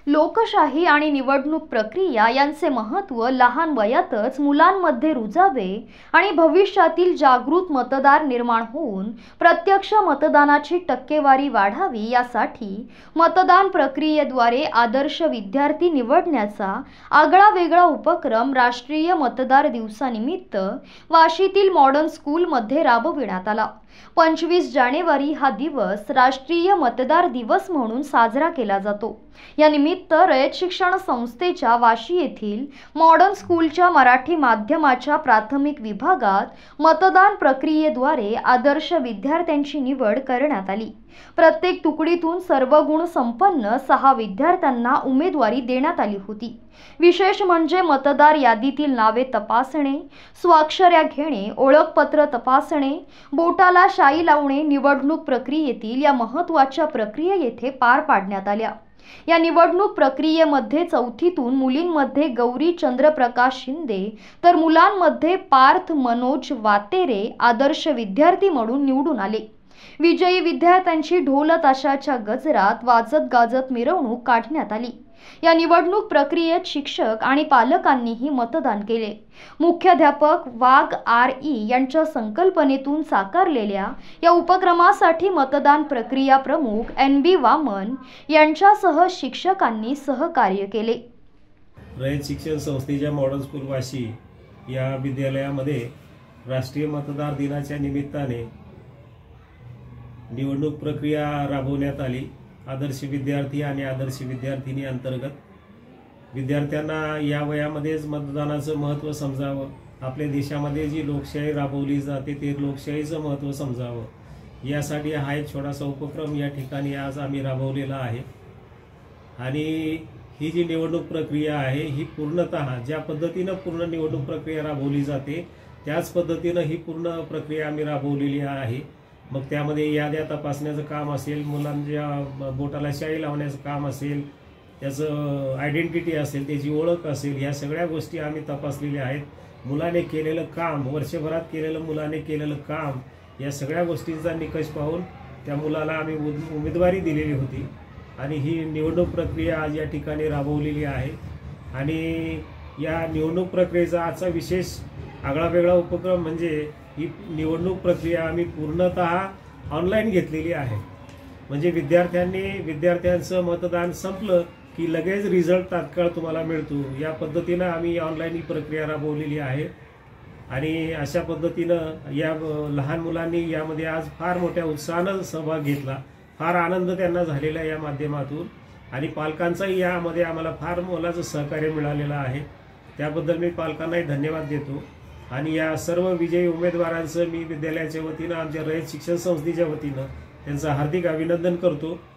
लोकशाही आणि निवडणूक प्रक्रिया यांचे महत्त्व लहान वयातच मुलांमध्ये रुजावे आणि भविष्यातील जागृत मतदार निर्माण होऊन प्रत्यक्ष मतदानाची टक्केवारी वाढावी यासाठी मतदान प्रक्रियेद्वारे आदर्श विद्यार्थी निवडण्याचा आगळावेगळा उपक्रम राष्ट्रीय मतदार दिवसानिमित्त वाशीतील मॉडर्न स्कूलमध्ये राबविण्यात आला। 25 जानेवारी हा दिवस राष्ट्रीय मतदार दिवस म्हणून साजरा केला जातो। या निमित्त रयत शिक्षण संस्थेच्या वाशी येथील मॉडर्न स्कूलच्या मराठी माध्यमाच्या प्राथमिक विभागात मतदान प्रक्रियेद्वारे आदर्श विद्यार्थ्यांची निवड करण्यात आली। प्रत्येक तुकडीतून सर्व गुण संपन्न 6 विद्यार्थ्यांना उमेदवारी देण्यात आली होती। विशेष म्हणजे मतदार यादीतील नावे तपासणे, स्वाक्षऱ्या घेणे, ओळखपत्र तपासणे, बोटाला शाई लावणे निवडणूक प्रक्रियेतील या महत्त्वाच्या प्रक्रिया येथे पार पाडण्यात आल्या। या निवडणूक प्रक्रियेमध्ये चौथीतून मुलींमध्ये गौरी चंद्रप्रकाश शिंदे तर मुलांमध्ये पार्थ मनोज वातेरे आदर्श विद्यार्थी म्हणून निवडून आले। विजयी विद्यार्थ्यांची ढोल ताशाच्या गजरात वाजत गाजत मिरवणूक काढण्यात आली। या निवडणूक प्रक्रियेत शिक्षक आणि पालकांनीही मतदान केले। मुख्याध्यापक वाघ RE यांच्या संकल्पनेतून साकारलेल्या या उपक्रमासाठी मतदान प्रक्रिया प्रमुख NB वामन यांच्यासह शिक्षकांनी सहकार्य केले। रयत शिक्षण संस्थेच्या मॉडर्न स्कूल वाशी या विद्यालयामध्ये राष्ट्रीय मतदार दिनाच्या निमित्ताने निवडणूक प्रक्रिया राबवण्यात आली। आदर्श विद्यार्थी आणि आदर्श विद्यार्थिनी अंतर्गत विद्यार्थ्यांना या वयामध्येच मतदानाचं महत्त्व समजावं, आपल्या देशामध्ये जी लोकशाही राबवली जाते ते लोकशाहीचं महत्त्व समजावं यासाठी हा एक छोटासा उपक्रम या ठिकाणी आज आम्ही राबवलेला आहे। आणि ही जी निवडणूक प्रक्रिया आहे ही पूर्णतः ज्या पद्धतीनं पूर्ण निवडणूक प्रक्रिया राबवली जाते त्याच पद्धतीनं ही पूर्ण प्रक्रिया आम्ही राबवलेली आहे। मग त्यामध्ये याद्या तपासण्याचं काम असेल, मुलांच्या बोटाला शाई लावण्याचं काम असेल, त्याचं आयडेंटिटी असेल, त्याची ओळख असेल, ह्या सगळ्या गोष्टी आम्ही तपासलेल्या आहेत। मुलाने केलेलं काम, वर्षभरात मुलाने केलेलं काम या सगळ्या गोष्टींचा निकष पाहून त्या मुलाला आम्ही उमेदवारी दिलेली होती आणि ही निवडणूक प्रक्रिया आज या ठिकाणी राबवलेली आहे। आणि या निवडणूक प्रक्रियेचा आजचा विशेष आगळावेगळा उपक्रम म्हणजे ही निवडणूक प्रक्रिया आम्ही पूर्णतः ऑनलाईन घेतलेली आहे। म्हणजे विद्यार्थ्यांचं मतदान संपलं की लगेच रिझल्ट तात्काळ तुम्हाला मिळतो, या पद्धतीनं आम्ही ऑनलाईन ही प्रक्रिया राबवलेली आहे। आणि अशा पद्धतीनं या लहान मुलांनी यामध्ये आज फार मोठ्या उत्साहानं सहभाग घेतला, फार आनंद त्यांना झालेला या माध्यमातून आणि पालकांचाही यामध्ये आम्हाला फार मोलाचं सहकार्य मिळालेलं आहे। त्याबद्दल मी पालकांनाही धन्यवाद देतो आणि या सर्व विजयी उमेदवारांचं मी विद्यालयाच्या वतीनं, आमच्या रयत शिक्षण संस्थेच्या वतीनं त्यांचं हार्दिक अभिनंदन करतो।